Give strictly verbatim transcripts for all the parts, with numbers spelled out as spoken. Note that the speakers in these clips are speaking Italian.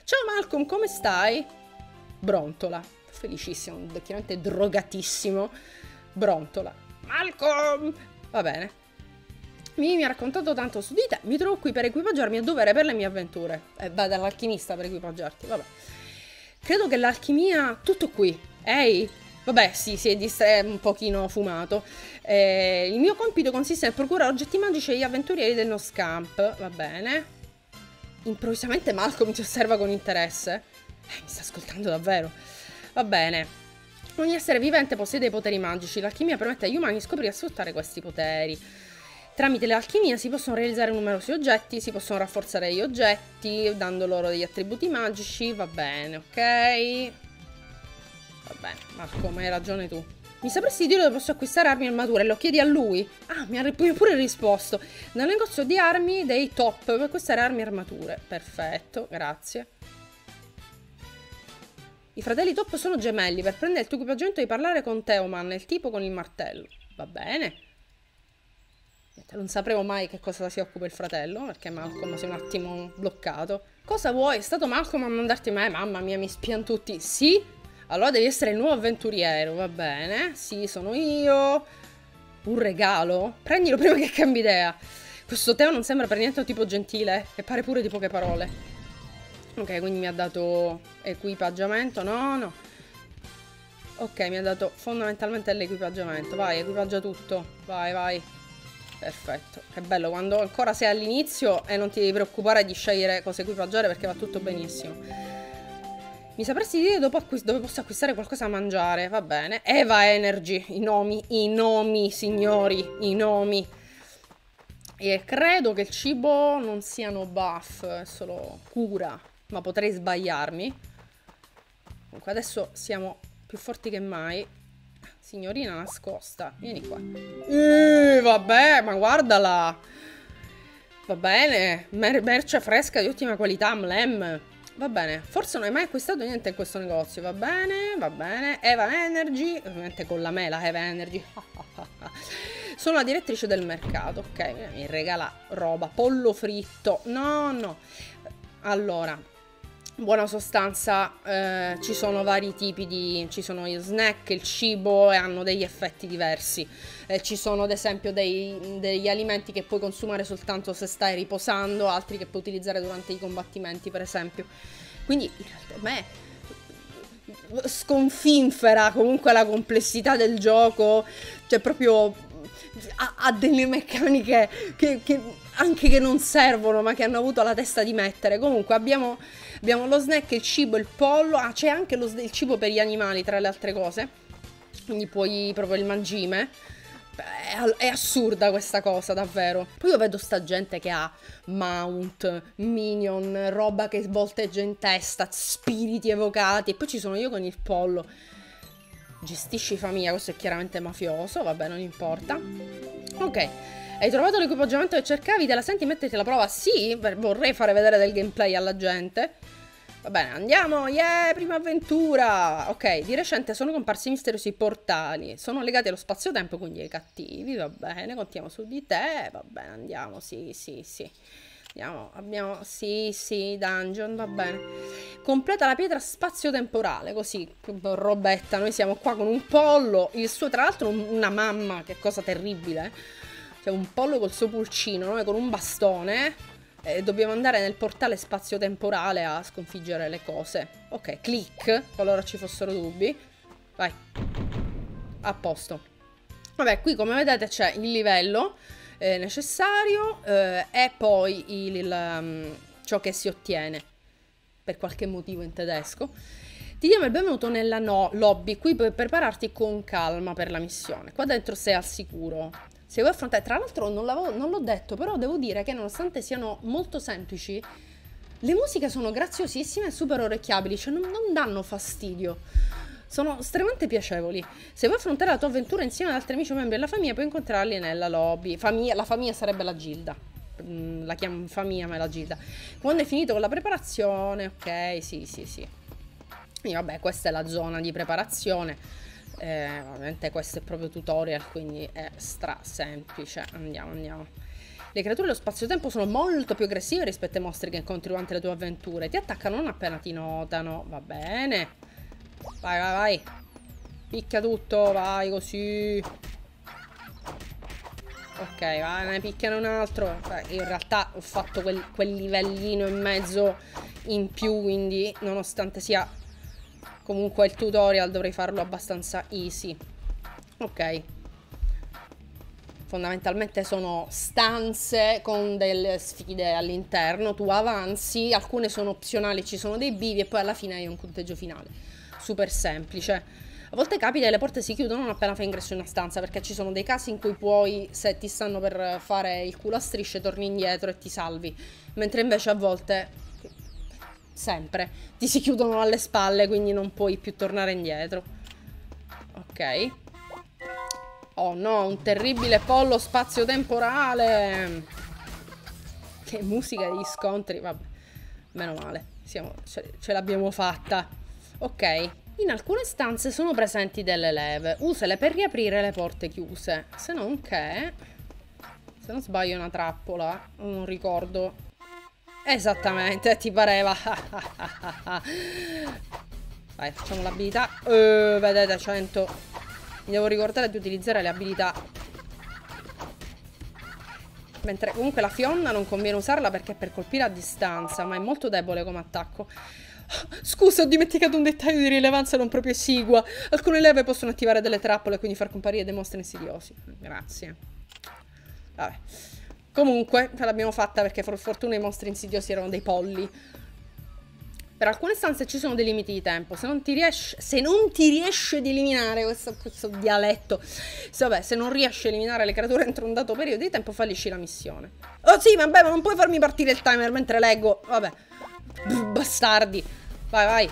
Ciao Malcolm, come stai? Brontola. Felicissimo, chiaramente drogatissimo. Brontola. Malcolm! Va bene. Mi, mi ha raccontato tanto su di te. Mi trovo qui per equipaggiarmi a dovere per le mie avventure. Eh, vai dall'alchimista per equipaggiarti, vabbè. Credo che l'alchimia... Tutto qui. Ehi? Vabbè, sì, si è distratto un pochino fumato. Eh, il mio compito consiste nel procurare oggetti magici agli avventurieri del Noscamp. Va bene. Improvvisamente Malcolm ti osserva con interesse. Eh, mi sta ascoltando davvero. Va bene. Ogni essere vivente possiede poteri magici. L'alchimia permette agli umani di scoprire e sfruttare questi poteri. Tramite l'alchimia si possono realizzare numerosi oggetti, si possono rafforzare gli oggetti, dando loro degli attributi magici. Va bene, ok. Va bene, Malcolm, hai ragione tu. Mi sapresti dire dove posso acquistare armi e armature? Lo chiedi a lui? Ah, mi ha pure risposto. Nel negozio di armi dei Top per acquistare armi e armature. Perfetto, grazie. I fratelli Top sono gemelli. Per prendere il tuo equipaggiamento devi parlare con Teoman, il tipo con il martello. Va bene. Non sapremo mai che cosa si occupa il fratello, perché Malcolm si è un attimo bloccato. Cosa vuoi? È stato Malcolm a mandarti me? Mamma mia, mi spiano tutti. Sì? Allora devi essere il nuovo avventuriero, va bene? Sì, sono io. Un regalo? Prendilo prima che cambi idea. Questo Teo non sembra per niente un tipo gentile e pare pure di poche parole. Ok, quindi mi ha dato equipaggiamento. No, no. Ok, mi ha dato fondamentalmente l'equipaggiamento. Vai, equipaggia tutto. Vai, vai. Perfetto, che bello quando ancora sei all'inizio e non ti devi preoccupare di scegliere cosa equipaggiare perché va tutto benissimo. Mi sapresti dire dopo dove posso acquistare qualcosa da mangiare? Va bene. Eva Energy, i nomi, i nomi signori, i nomi. E credo che il cibo non siano buff, è solo cura, ma potrei sbagliarmi. Comunque adesso siamo più forti che mai. Signorina nascosta, vieni qua. Uh, vabbè, ma guardala. Va bene, Mer merce fresca di ottima qualità, Mlem. Va bene, forse non hai mai acquistato niente in questo negozio. Va bene, va bene. Eva Energy, ovviamente con la mela Eva Energy. Sono la direttrice del mercato, ok, mi regala roba. Pollo fritto, no, no. Allora... In buona sostanza eh, ci sono vari tipi di... ci sono gli snack, il cibo e hanno degli effetti diversi. Eh, ci sono ad esempio dei, degli alimenti che puoi consumare soltanto se stai riposando, altri che puoi utilizzare durante i combattimenti per esempio. Quindi in realtà a me sconfinfera comunque la complessità del gioco, cioè proprio ha, ha delle meccaniche che, che anche che non servono ma che hanno avuto la testa di mettere. Comunque abbiamo... Abbiamo lo snack, il cibo, il pollo. Ah, c'è anche lo, il cibo per gli animali, tra le altre cose. Quindi puoi proprio il mangime. Beh, è assurda questa cosa, davvero. Poi io vedo sta gente che ha mount, minion, roba che svolteggia in testa, spiriti evocati. E poi ci sono io con il pollo. Gestisci famiglia, questo è chiaramente mafioso. Vabbè, non importa. Ok. Hai trovato l'equipaggiamento che cercavi? Te la senti metterti alla prova? Sì, vorrei fare vedere del gameplay alla gente. Va bene, andiamo, yeah, prima avventura. Ok, di recente sono comparsi misteriosi portali. Sono legati allo spazio-tempo, quindi ai cattivi. Va bene, contiamo su di te. Va bene, andiamo, sì, sì, sì. Andiamo, abbiamo, sì, sì, dungeon, va bene. Completa la pietra spazio-temporale, così, robetta. Noi siamo qua con un pollo. Il suo, tra l'altro, una mamma, che cosa terribile. C'è un pollo col suo pulcino, noi con un bastone. E dobbiamo andare nel portale spazio-temporale a sconfiggere le cose. Ok, click, qualora ci fossero dubbi. Vai. A posto. Vabbè, qui come vedete c'è il livello eh, necessario eh, e poi il, il, um, ciò che si ottiene. Per qualche motivo in tedesco. Ti diamo il benvenuto nella no lobby. Qui puoi prepararti con calma per la missione. Qua dentro sei al sicuro. Se vuoi affrontare, tra l'altro non l'ho detto, però devo dire che nonostante siano molto semplici, le musiche sono graziosissime e super orecchiabili, cioè non, non danno fastidio, sono estremamente piacevoli. Se vuoi affrontare la tua avventura insieme ad altri amici o membri della famiglia, puoi incontrarli nella lobby. Famiglia, la famiglia sarebbe la gilda, la chiamo famiglia ma è la gilda. Quando hai finito con la preparazione, ok, sì, sì, sì. Quindi vabbè, questa è la zona di preparazione. Eh, ovviamente questo è proprio tutorial, quindi è stra semplice. Andiamo, andiamo. Le creature dello spazio-tempo sono molto più aggressive rispetto ai mostri che incontri durante le tue avventure. Ti attaccano non appena ti notano. Va bene. Vai, vai, vai. Picchia tutto, vai così. Ok, vai, ne picchiano un altro. Beh, in realtà ho fatto quel, quel livellino in mezzo in più, quindi nonostante sia comunque il tutorial dovrei farlo abbastanza easy. Ok. Fondamentalmente sono stanze con delle sfide all'interno. Tu avanzi, alcune sono opzionali, ci sono dei bivi e poi alla fine hai un punteggio finale. Super semplice. A volte capita che le porte si chiudono non appena fai ingresso in una stanza, perché ci sono dei casi in cui puoi, se ti stanno per fare il culo a strisce, torni indietro e ti salvi. Mentre invece a volte, sempre, ti si chiudono alle spalle, quindi non puoi più tornare indietro. Ok. Oh no, un terribile pollo spazio-temporale. Che musica degli scontri. Vabbè, meno male. Siamo, ce, ce l'abbiamo fatta. Ok. In alcune stanze sono presenti delle leve. Usale per riaprire le porte chiuse. Se non che... Se non sbaglio è una trappola. Non ricordo. Esattamente, ti pareva. Vai, facciamo l'abilità. Uh, vedete, cento... Mi devo ricordare di utilizzare le abilità. Mentre comunque la fionna non conviene usarla perché è per colpire a distanza, ma è molto debole come attacco. Scusa, ho dimenticato un dettaglio di rilevanza non proprio esigua. Alcune leve possono attivare delle trappole e quindi far comparire dei mostri insidiosi. Grazie. Vabbè. Comunque, ce l'abbiamo fatta perché per fortuna i mostri insidiosi erano dei polli. Per alcune stanze ci sono dei limiti di tempo. Se non ti riesci, se non ti riesci ad eliminare questo, questo dialetto, se, vabbè, se non riesci a eliminare le creature entro un dato periodo di tempo, fallisci la missione. Oh sì, vabbè, ma non puoi farmi partire il timer mentre leggo. Vabbè, bastardi. Vai, vai.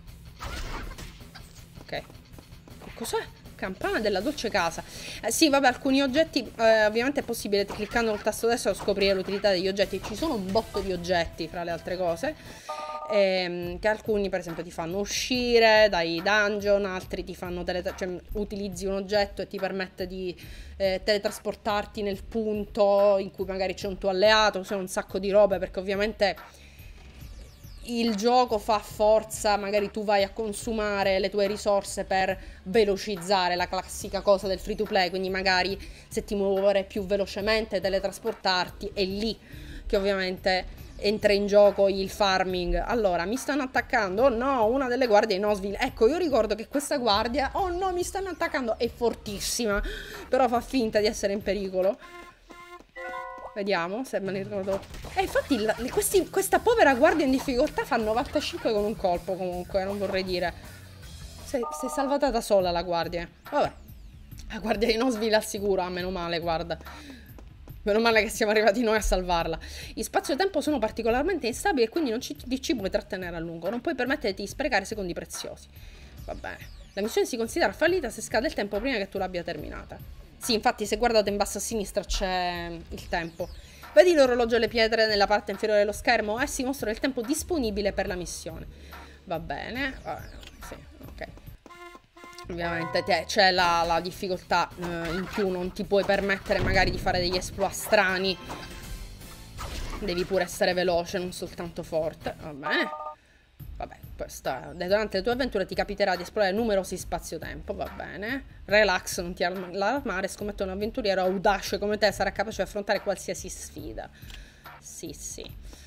Ok. Cos'è? Campana della dolce casa. Eh, sì, vabbè, alcuni oggetti, eh, ovviamente è possibile cliccando sul tasto destro scoprire l'utilità degli oggetti. Ci sono un botto di oggetti, fra le altre cose. Ehm, che alcuni per esempio ti fanno uscire dai dungeon, altri ti fanno cioè, utilizzi un oggetto e ti permette di eh, teletrasportarti nel punto in cui magari c'è un tuo alleato, sono un sacco di robe, perché ovviamente il gioco fa forza, magari tu vai a consumare le tue risorse per velocizzare, la classica cosa del free to play, quindi magari se ti muovere più velocemente, teletrasportarti, è lì che ovviamente entra in gioco il farming. Allora, mi stanno attaccando, oh no, una delle guardie di Nosville. Ecco, io ricordo che questa guardia, oh no, mi stanno attaccando, è fortissima, però fa finta di essere in pericolo. Vediamo se me ne ricordo. E eh, infatti la, questi, questa povera guardia in difficoltà fa novantacinque con un colpo, comunque, non vorrei dire. Si è salvata da sola la guardia. Vabbè, la guardia di Nosville al sicuro, ah, meno male, guarda. Meno male che siamo arrivati noi a salvarla. I spazio-tempo sono particolarmente instabili e quindi non ci, ti ci puoi trattenere a lungo. Non puoi permetterti di sprecare secondi preziosi. Va bene. La missione si considera fallita se scade il tempo prima che tu l'abbia terminata. Sì, infatti se guardate in basso a sinistra c'è il tempo. Vedi l'orologio e le pietre nella parte inferiore dello schermo? Essi mostrano il tempo disponibile per la missione. Va bene. Va bene. Sì, ok. Ovviamente c'è la, la difficoltà eh, in più, non ti puoi permettere magari di fare degli exploit strani. Devi pure essere veloce, non soltanto forte. Va bene. Vabbè, questa, durante le tue avventure ti capiterà di esplorare numerosi spazio-tempo, va bene. Relax, non ti allarmare, scommetto un avventuriero audace come te sarà capace di affrontare qualsiasi sfida. Sì, sì.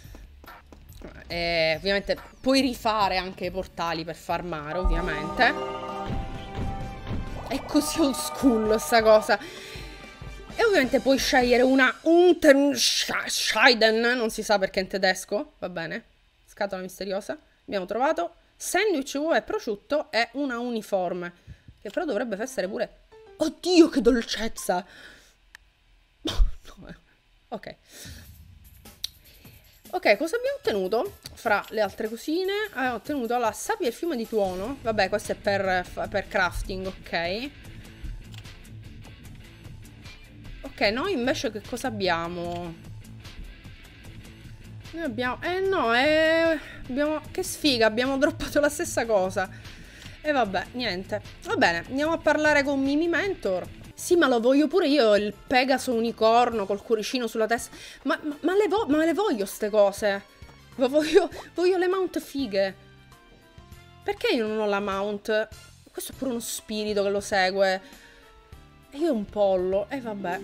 E ovviamente puoi rifare anche i portali per farmare, ovviamente. È così old school sta cosa. E ovviamente puoi scegliere una Unterscheiden, non si sa perché in tedesco, va bene. Scatola misteriosa. Abbiamo trovato sandwich, uova e prosciutto e una uniforme, che però dovrebbe essere pure... Oddio, che dolcezza! Ok. Ok, cosa abbiamo ottenuto? Fra le altre cosine abbiamo ottenuto la sabbia e il fiume di tuono. Vabbè, questo è per, per crafting, ok. Ok, noi invece che cosa abbiamo? Noi abbiamo... Eh no, eh, abbiamo... Che sfiga, abbiamo droppato la stessa cosa. E vabbè, niente. Va bene, andiamo a parlare con Mimi Mentor. Sì, ma lo voglio pure io, il Pegaso unicorno col cuoricino sulla testa. Ma, ma, ma le, vo ma le voglio ste cose. Ma voglio, voglio le mount fighe. Perché io non ho la mount? Questo è pure uno spirito che lo segue. E io un pollo. E vabbè.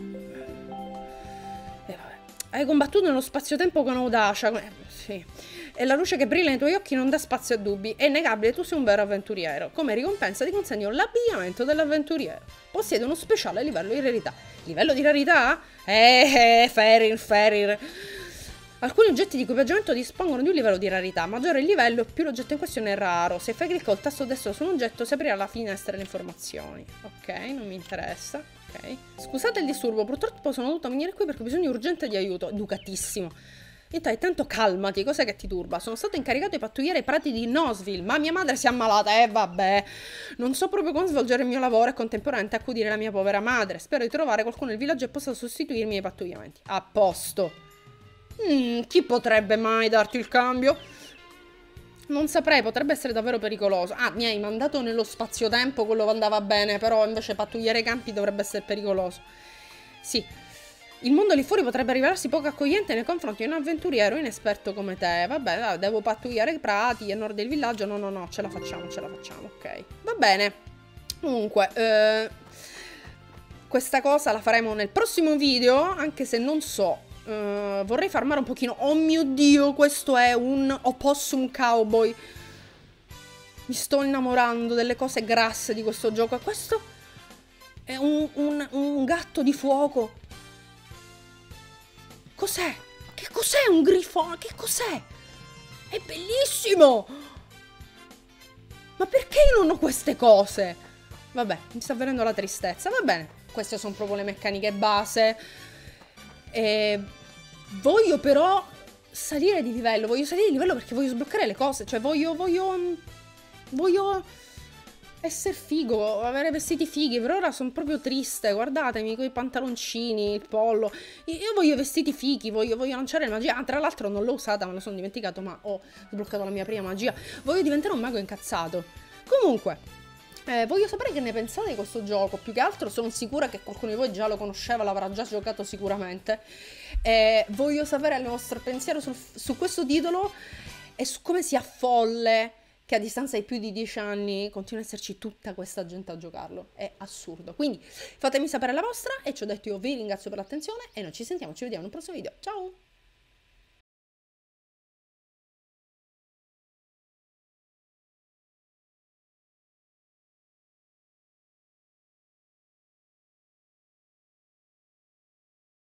E vabbè. Hai combattuto nello spazio-tempo con audacia. Eh, sì. E la luce che brilla nei tuoi occhi non dà spazio a dubbi. È innegabile, tu sei un vero avventuriero. Come ricompensa ti consegno l'abbigliamento dell'avventuriero. Possiede uno speciale livello di rarità. Livello di rarità? Eh, eh, Ferir, Ferir. Alcuni oggetti di equipaggiamento dispongono di un livello di rarità. Maggiore il livello, più l'oggetto in questione è raro. Se fai clic col tasto destro su un oggetto, si aprirà la finestra delle informazioni. Ok, non mi interessa. Ok. Scusate il disturbo, purtroppo sono dovuta venire qui perché ho bisogno urgente di aiuto. Educatissimo. Intanto calmati, cos'è che ti turba? Sono stato incaricato di pattugliare i prati di Nosville, ma mia madre si è ammalata, e eh, vabbè. Non so proprio come svolgere il mio lavoro e contemporaneamente accudire la mia povera madre. Spero di trovare qualcuno nel villaggio che possa sostituirmi ai pattugliamenti. A posto. Mm, chi potrebbe mai darti il cambio? Non saprei, potrebbe essere davvero pericoloso. Ah, mi hai mandato nello spazio-tempo, quello andava bene, però invece pattugliare i campi dovrebbe essere pericoloso. Sì. Il mondo lì fuori potrebbe rivelarsi poco accogliente nei confronti di un avventuriero inesperto come te. Vabbè, devo pattugliare i prati a nord del villaggio. No, no, no, ce la facciamo, ce la facciamo, ok. Va bene. Comunque, eh, questa cosa la faremo nel prossimo video, anche se non so. Eh, vorrei farmare un pochino. Oh mio Dio, questo è un opossum cowboy. Mi sto innamorando delle cose grasse di questo gioco. E questo è un, un, un gatto di fuoco. Cos'è? Che cos'è un grifone? Che cos'è? È bellissimo! Ma perché io non ho queste cose? Vabbè, mi sta venendo la tristezza. Va bene, queste sono proprio le meccaniche base. E voglio però salire di livello. Voglio salire di livello perché voglio sbloccare le cose. Cioè voglio... Voglio... Voglio... essere figo, avere vestiti fighi. Per ora sono proprio triste, guardatemi, con i pantaloncini, il pollo. Io voglio vestiti fighi, voglio, voglio lanciare la magia. Ah, tra l'altro non l'ho usata, me lo sono dimenticato, ma ho sbloccato la mia prima magia. Voglio diventare un mago incazzato. Comunque, eh, voglio sapere che ne pensate di questo gioco. Più che altro sono sicura che qualcuno di voi già lo conosceva, l'avrà già giocato sicuramente. Eh, voglio sapere il vostro pensiero sul, su questo titolo e su come sia folle che a distanza di più di dieci anni continua ad esserci tutta questa gente a giocarlo. È assurdo. Quindi fatemi sapere la vostra e ci ho detto io vi ringrazio per l'attenzione e noi ci sentiamo, ci vediamo in un prossimo video. Ciao!